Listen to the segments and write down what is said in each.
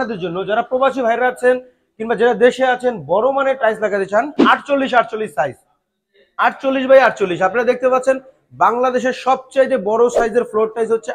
আপনাদের জন্য যারা প্রবাসী ভাইরা আছেন কিংবা যারা দেশে আছেন বড় মানের টাইলস লাগাতে চান 48 সাইজ 48 বাই 48 আপনারা দেখতে পাচ্ছেন বাংলাদেশের সবচেয়ে বড় সাইজের ফ্লোর টাইলস হচ্ছে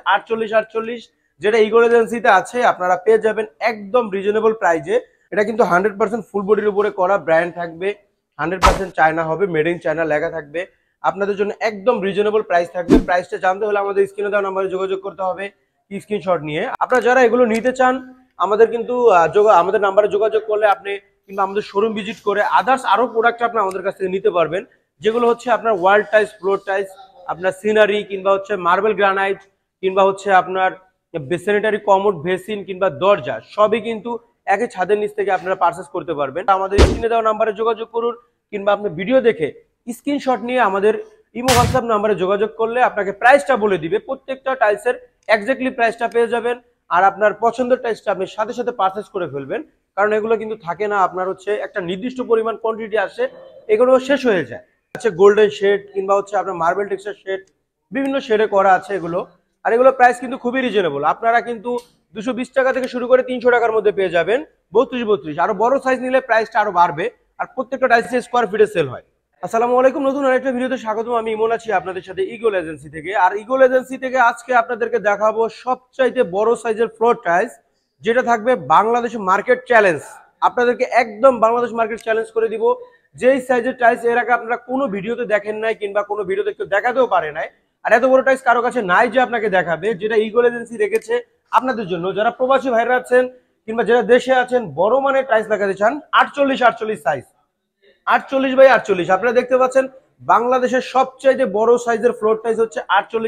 48 যেটা ইগল এজেন্সিতে আছে। আপনারা পেয়ে যাবেন একদম রিজনেবল প্রাইজে। এটা কিন্তু 100% ফুল বডির উপরে করা, ব্র্যান্ড থাকবে, 100% চায়না হবে, মেড ইন চায়না লেখা থাকবে। আপনাদের জন্য একদম রিজনেবল প্রাইস থাকবে। প্রাইসটা জানতে হলে আমাদের স্ক্রিনে দেওয়া নম্বরে যোগাযোগ করতে হবে স্ক্রিনশট নিয়ে। আপনারা যারা এগুলো নিতে চান আমাদের কিন্তু আমাদের নাম্বারে যোগাযোগ করলে আপনি কিংবা আমাদের শোরুম ভিজিট করে আদার্স আরো প্রোডাক্ট আপনি আমাদের কাছ থেকে নিতে পারবেন, যেগুলো হচ্ছে আপনার ওয়াল টাইলস, ফ্লোর টাইলস, আপনার সিনারি কিংবা হচ্ছে মার্বেল গ্রানাইট কিংবা হচ্ছে আপনার স্যানিটারি কমোড, বেসিন কিংবা দরজা সবই কিন্তু একই ছাদের নিচ থেকে আপনারা পারচেজ করতে পারবেন। আমাদের স্ক্রিনে দেওয়া নাম্বারে যোগাযোগ করুন কিংবা আপনি ভিডিও দেখে স্ক্রিনশট নিয়ে আমাদের ইমো হোয়াটসঅ্যাপ নাম্বারে যোগাযোগ করলে আপনাকে প্রাইসটা বলে দিবে। প্রত্যেকটা টাইলসের এক্স্যাক্টলি প্রাইসটা পেয়ে যাবেন আর আপনার পছন্দের টাইলসটা আপনি সাথে সাথে পারচেজ করে ফেলবেন। কারণ এগুলো কিন্তু থাকে না, আপনার হচ্ছে একটা নির্দিষ্ট পরিমাণ কোয়ান্টিটি আসে, এগুলো শেষ হয়ে যায়। আচ্ছা, গোল্ডেন শেড কিংবা হচ্ছে আপনার মার্বেল টেক্সচার শেড বিভিন্ন শেডে করা আছে এগুলো। আর এগুলো প্রাইস কিন্তু খুবই রিজনেবল। আপনারা কিন্তু 220 টাকা থেকে শুরু করে 300 টাকার মধ্যে পেয়ে যাবেন 32 আরো বড় সাইজ নিলে প্রাইসটা আরো বাড়বে। আর প্রত্যেকটা টাইলস স্কোয়ার ফিটে সেল হয়। আসসালামু আলাইকুম, নতুন আরেকটা ভিডিওতে স্বাগতম। আমি ইমন আছি আপনাদের সাথে ইগল এজেন্সি থেকে। আর ইগল এজেন্সি থেকে আজকে আপনাদেরকে দেখাবো সবচাইতে বড় সাইজের ফ্লোর টাইলস, যেটা থাকবে বাংলাদেশ মার্কেট চ্যালেঞ্জ। আপনাদেরকে একদম বাংলাদেশ মার্কেট চ্যালেঞ্জ করে দিব। যেই সাইজের টাইলস এর আগে আপনারা কোনো ভিডিওতে দেখেন নাই কিংবা কোনো ভিডিওতে কেউ দেখাতেও পারে নাই। আর এত বড় টাইলস কারো কাছে নাই যে আপনাকে দেখাবে, যেটা ইগল এজেন্সি রেখেছে আপনাদের জন্য যারা প্রবাসী ভাইরা আছেন কিংবা যারা দেশে আছেন বড় মানের টাইলস লাগাতে চান। 48 সাইজ 48 বাই 48 আপনারা দেখতে পাচ্ছেন বাংলাদেশের সবচেয়ে বড় সাইজের ফ্লোর টাইলস হচ্ছে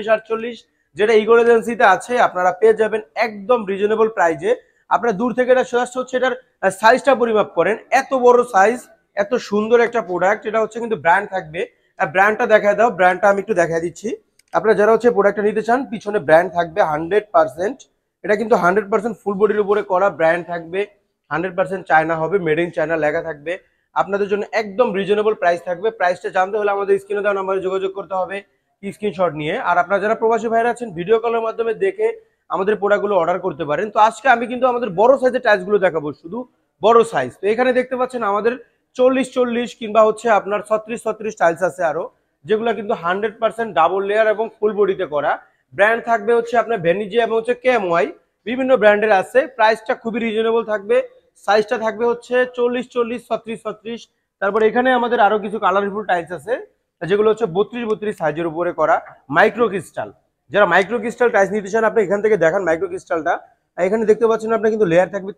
48 যেটা ইগল এজেন্সিতে আছে। আপনারা পেয়ে যাবেন একদম রিজনেবল প্রাইজে। আপনারা দূর থেকে এটা সরাসরি হচ্ছে এটার সাইজটা পরিমাপ করেন। এত বড় সাইজ, এত সুন্দর একটা প্রোডাক্ট। এটা হচ্ছে কিন্তু ব্র্যান্ড থাকবে। ব্র্যান্ডটা দেখায় দাও, ব্র্যান্ডটা আমি একটু দেখাই দিচ্ছি। আপনারা যারা হচ্ছে প্রোডাক্টটা নিতে চান পিছনে ব্র্যান্ড থাকবে 100%। এটা কিন্তু 100% ফুল বডির উপরে করা, ব্র্যান্ড থাকবে, 100% চায়না হবে, মেড ইন চায়না লেখা থাকবে। আপনাদের জন্য একদম রিজনেবল প্রাইস থাকবে। প্রাইসটা জানতে হলে আমাদের স্ক্রিনে দেওয়া নম্বরে যোগাযোগ করতে হবে স্ক্রিনশট নিয়ে। আর আপনারা যারা প্রবাসী ভাইরা আছেন ভিডিও কলের মাধ্যমে দেখে আমাদের প্রোডাক্টগুলো অর্ডার করতে পারেন। তো আজকে আমি কিন্তু আমাদের বড় সাইজের টাইলসগুলো দেখাবো, শুধু বড় সাইজ। তো এখানে দেখতে পাচ্ছেন আমাদের 40 কিংবা হচ্ছে আপনার 36 টাইলস আছে আরো, যেগুলো কিন্তু 100% ডাবল লেয়ার এবং ফুল বডিতে করা। ব্র্যান্ড থাকবে হচ্ছে আপনার ভেনিজি এবং হচ্ছে কেএমওয়াই, বিভিন্ন ব্র্যান্ডের আছে। প্রাইসটা খুবই রিজনেবল থাকবে। সাইজটা থাকবে হচ্ছে 40 36 তারপরে এখানে আমাদের আরো কিছু কালারফুল টাইলস আছে, যেগুলো হচ্ছে 32 সাইজের উপরে করা মাইক্রো ক্রিস্টাল। যারা মাইক্রো ক্রিস্টাল টাইলস নিতে চান আপনি এখান থেকে দেখান মাইক্রো ক্রিস্টালটা। এখানে দেখতে পাচ্ছেন আপনার কিন্তু লেয়ার থাকবে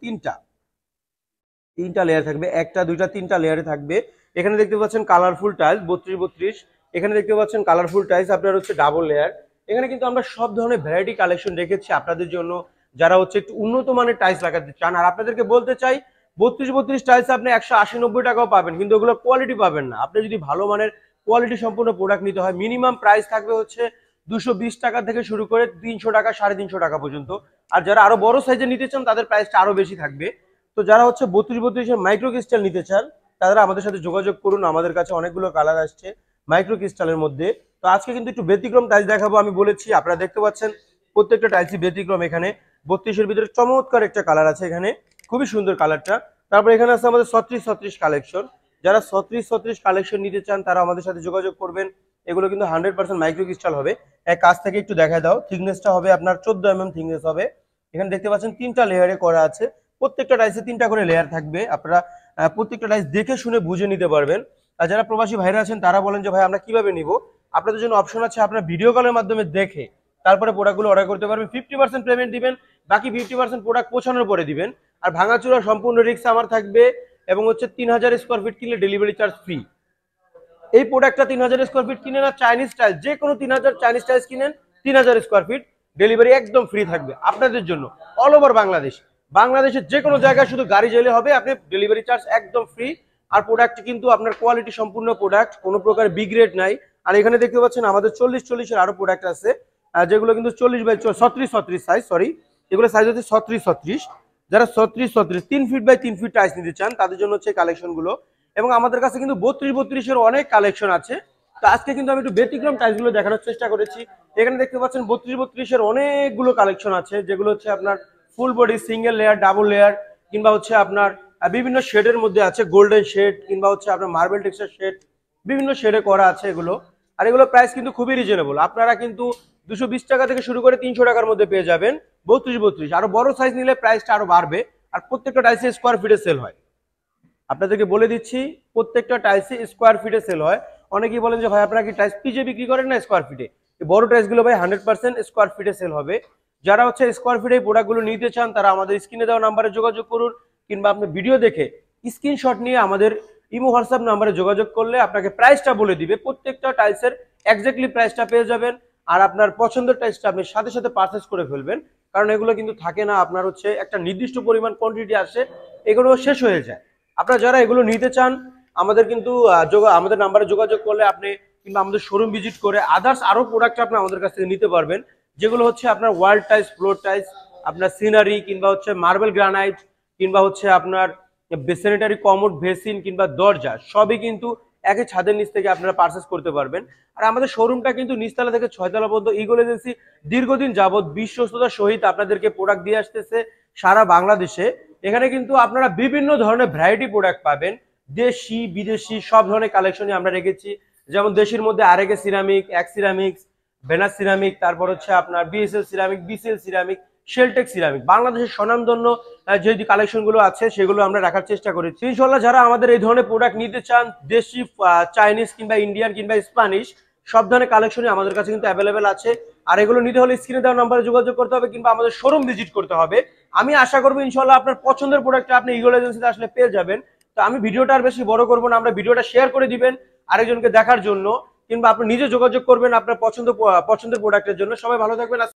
তিনটা লেয়ার থাকবে, একটা দুইটা তিনটা লেয়ারে থাকবে। এখানে দেখতে পাচ্ছেন কালারফুল টাইলস 32। এখানে দেখতে পাচ্ছেন কালারফুল টাইলস আপনার হচ্ছে ডাবল লেয়ার। এখানে কিন্তু আমরা সব ধরনের ভ্যারাইটি কালেকশন রেখেছি আপনাদের জন্য, যারা হচ্ছে একটু উন্নত মানের টাইলস লাগাতে চান। আর আপনাদেরকে বলতে চাই 32 টাইলস আপনি 180-90 টাকাও পাবেন, কিন্তু ওগুলো কোয়ালিটি পাবেন না। আপনি যদি ভালো মানের কোয়ালিটি সম্পূর্ণ প্রোডাক্ট নিতে হয় মিনিমাম প্রাইস থাকবে হচ্ছে 220 টাকা থেকে শুরু করে 300 টাকা 350 টাকা পর্যন্ত। আর যারা আরো বড় সাইজে নিতে চান তাদের প্রাইসটা আরো বেশি থাকবে। তো যারা হচ্ছে 32 মাইক্রো ক্রিস্টাল নিতে চান তারা আমাদের সাথে যোগাযোগ করুন। আমাদের কাছে অনেকগুলো কালার আসছে মাইক্রো ক্রিস্টালের মধ্যে। তো আজকে কিন্তু একটু ব্যতিক্রম টাইলস দেখাবো। আমি বলেছি আপনারা দেখতে পাচ্ছেন প্রত্যেকটা টাইলসই ব্যতিক্রম। এখানে 32-এর ভিতরে চমৎকার একটা কালার আছে, এখানে খুবই সুন্দর কালারটা। তারপর এখানে আছে আমাদের 36 কালেকশন। যারা 36 কালেকশন নিতে চান তারা আমাদের সাথে যোগাযোগ করবেন। এগুলো কিন্তু 100% মাইক্রো ক্রিস্টাল হবে। এক কাছ থেকে একটু দেখায় দাও, থিকনেসটা হবে আপনার 14 mm থিকনেস হবে। এখানে দেখতে পাচ্ছেন তিনটা লেয়ারে করা আছে। প্রত্যেকটা টাইলসে তিনটা করে লেয়ার থাকবে। আপনারা প্রত্যেকটা টাইলস দেখে শুনে বুঝে নিতে পারবেন। আর যারা প্রবাসী ভাইরা আছেন তারা বলেন যে ভাই আমরা কিভাবে নিব, আপনাদের জন্য অপশন আছে। আপনারা ভিডিও কলের মাধ্যমে দেখে তারপরে প্রোডাক্টগুলো অর্ডার করতে পারবেন। 50% পেমেন্ট দিবেন, বাকি 50% প্রোডাক্ট পৌঁছানোর পরে দিবেন। আর ভাঙাচুরা সম্পূর্ণ রিস্ক আমার থাকবে এবং হচ্ছে 3000 স্কোয়ার ফিট কিনলে ডেলিভারি চার্জ ফ্রি। এই প্রোডাক্টটা 3000 স্কোয়ার ফিট কিনে না চাইনিজ টাইলস, যে কোনো 3000 চাইনিজ টাইলস কিনেন 3000 স্কোয়ার ফিট ডেলিভারি একদম ফ্রি থাকবে আপনাদের জন্য অল ওভার বাংলাদেশ। বাংলাদেশের যে কোনো জায়গায় শুধু গাড়ি চাইলে হবে, আপনি ডেলিভারি চার্জ একদম ফ্রি। আর প্রোডাক্ট কিন্তু আপনার কোয়ালিটি সম্পূর্ণ প্রোডাক্ট, কোনো প্রকার বি গ্রেড নাই। আর এখানে দেখতে পাচ্ছেন আমাদের 40-40-এর আরো প্রোডাক্ট আছে, যেগুলো কিন্তু 36 সাইজ, সরি এগুলো সাইজ হচ্ছে 36। যারা 36 3 ফিট বাই 3 ফিট টাইলস নিতে চান তাদের জন্য হচ্ছে কালেকশন গুলো। এবং আমাদের কাছে কিন্তু 32-32-এর অনেক কালেকশন আছে। তো আজকে কিন্তু আমি একটু ব্যতিক্রম টাইলস গুলো দেখানোর চেষ্টা করেছি। এখানে দেখতে পাচ্ছেন 32-32-এর অনেকগুলো কালেকশন আছে, যেগুলো হচ্ছে আপনার full body, single layer, double layer, কিংবা হচ্ছে আপনার বিভিন্ন শেডের মধ্যে আছে, গোল্ডেন শেড কিংবা হচ্ছে আপনার মার্বেল টেক্সচার শেড, বিভিন্ন শেডে করা আছে এগুলো। আর এগুলো প্রাইস কিন্তু খুবই রিজনেবল, আপনারা কিন্তু 220 টাকা থেকে শুরু করে 300 টাকার মধ্যে পেয়ে যাবেন 32-32। আরো বড় সাইজ নিলে প্রাইসটা আরো বাড়বে। আর প্রত্যেকটা টাইলসে স্কোয়ার ফিটে সেল হয়, আপনাদেরকে বলে দিচ্ছি প্রত্যেকটা টাইলসে স্কোয়ার ফিটে সেল হয়। অনেকেই বলেন যে ভাই আপনারা কি টাইলস পিজে বিক্রি করেন না স্কোয়ার ফিটে? এই বড় টাইলসগুলো ভাই 100% স্কোয়ার ফিটে সেল হবে। যারা হচ্ছে স্কোয়ার ফিটে এই প্রোডাক্টগুলো নিতে চান তারা আমাদের স্ক্রিনে দেওয়া নাম্বারে যোগাযোগ করুন, কিংবা আপনি ভিডিও দেখে স্ক্রিনশট নিয়ে আমাদের ইমো হোয়াটসঅ্যাপ নাম্বারে যোগাযোগ করলে আপনাকে প্রাইসটা বলে দিবে। প্রত্যেকটা টাইলসের এক্স্যাক্টলি প্রাইসটা পেয়ে যাবেন। আর আপনার পছন্দের টাইলসটা আপনি সাথে সাথে পারচেজ করে ফেলবেন, কারণ এগুলো কিন্তু থাকে না, আপনার হচ্ছে একটা নির্দিষ্ট পরিমাণ কোয়ান্টিটি আসে, এগুলো শেষ হয়ে যায়। আপনারা যারা এগুলো নিতে চান আমাদের কিন্তু আমাদের নাম্বারে যোগাযোগ করলে আপনি কিংবা আমাদের শোরুম ভিজিট করে আদার্স আরো প্রোডাক্ট আপনি আমাদের কাছ থেকে নিতে পারবেন, যেগুলো হচ্ছে আপনার ওয়াল টাইলস, ফ্লোর টাইলস, আপনার সিনারি কিংবা হচ্ছে মার্বেল গ্রানাইট কিংবা হচ্ছে আপনার স্যানিটারি কমোড, বেসিন কিংবা দরজা সবই কিন্তু একই ছাদের নিচ থেকে আপনারা পারচেজ করতে পারবেন। আর আমাদের শোরুমটা কিন্তু নিচতলা থেকে 6তলা পর্যন্ত ঈগল এজেন্সি দীর্ঘদিন যাবত বিশ্বস্ততার সহিত আপনাদেরকে প্রোডাক্ট দিয়ে আসতেছে সারা বাংলাদেশে। এখানে কিন্তু আপনারা বিভিন্ন ধরনের ভ্যারাইটি প্রোডাক্ট পাবেন, দেশি বিদেশি সব ধরনের কালেকশনই আমরা রেখেছি। যেমন দেশের মধ্যে আরএকে সিরামিক, এক সিরামিক্স, ভেনাস সিরামিক, তারপর হচ্ছে আপনার BSL ceramic, BCL ceramic, Sheltech ceramic, বাংলাদেশের স্বনামধন্য যে কালেকশনগুলো আছে সেগুলো আমরা রাখার চেষ্টা করেছি। ইনশাআল্লাহ যারা আমাদের এই ধরনের প্রোডাক্ট নিতে চান, দেশি, চাইনিজ কিংবা ইন্ডিয়ান কিংবা স্প্যানিশ সব ধরনের কালেকশনই আমাদের কাছে কিন্তু অ্যাভেলেবেল আছে। আর এগুলো নিতে হলে স্ক্রিনে দেওয়া নাম্বারে যোগাযোগ করতে হবে কিংবা আমাদের শোরুম ভিজিট করতে হবে। আমি আশা করবো ইনশাআল্লাহ আপনার পছন্দের প্রোডাক্টটা আপনি ঈগল এজেন্সিতে আসলে পেয়ে যাবেন। তো আমি ভিডিওটা আর বেশি বড় করবো না, আমরা ভিডিওটা শেয়ার করে দিবেন আরেকজনকে দেখার জন্য, কিংবা আপনি নিজে যোগাযোগ করবেন আপনার পছন্দের প্রোডাক্টের জন্য। সবাই ভালো থাকবেন।